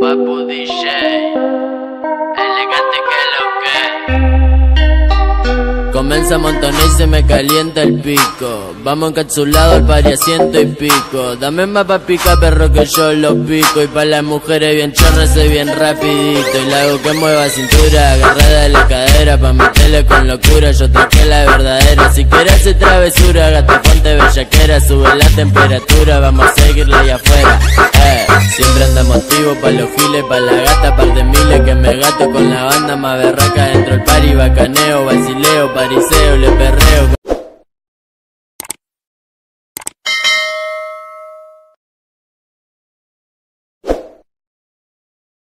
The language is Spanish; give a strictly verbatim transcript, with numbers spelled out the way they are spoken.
Papu D J, elegante que lo que. Comienza a montonar y se me calienta el pico. Vamos encapsulado al pari a ciento y pico. Dame más pa' pica, perro, que yo lo pico. Y pa' las mujeres bien chorras soy bien rapidito. Y la hago que mueva cintura, agarrada de la cadera, pa' meterle con locura, yo traje la verdadera. Si quieres hacer travesura, gata, ponte bellaquera. Sube la temperatura, vamos a seguirla allá afuera. eh, Siempre andamos activos pa' los giles, pa' la gata, par de miles que me gato con la banda más berraca. Dentro el pari, bacaneo, vacileo, pariseo, le perreo.